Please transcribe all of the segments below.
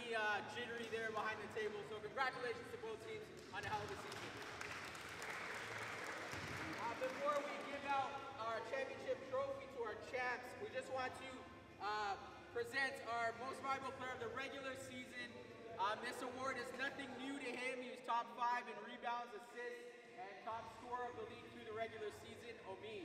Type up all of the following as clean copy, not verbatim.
pretty jittery there behind the table. So congratulations to both teams on a hell of a season. Before we give out our championship trophy to our champs, we just want to present our most valuable player of the regular season. This award is nothing new to him. He was top 5 in rebounds, assists, and top scorer of the league through the regular season, Omid.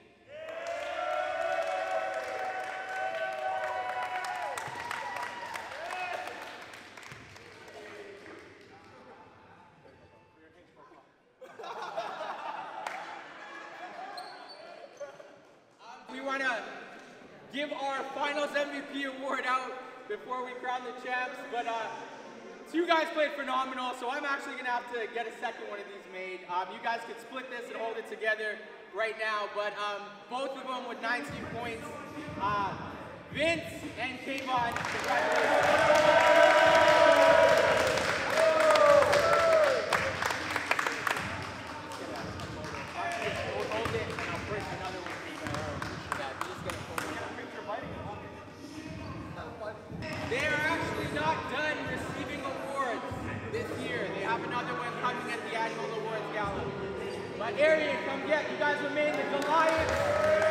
We want to give our finals MVP award out before we crown the champs, but so you guys played phenomenal, so I'm actually going to have to get a second one of these made. You guys can split this and hold it together right now, but both of them with 19 points. Vince and Kayvon, congratulations. They are actually not done receiving awards this year. They have another one coming at the annual awards gala. But Arian, come get, you guys remain the Goliaths.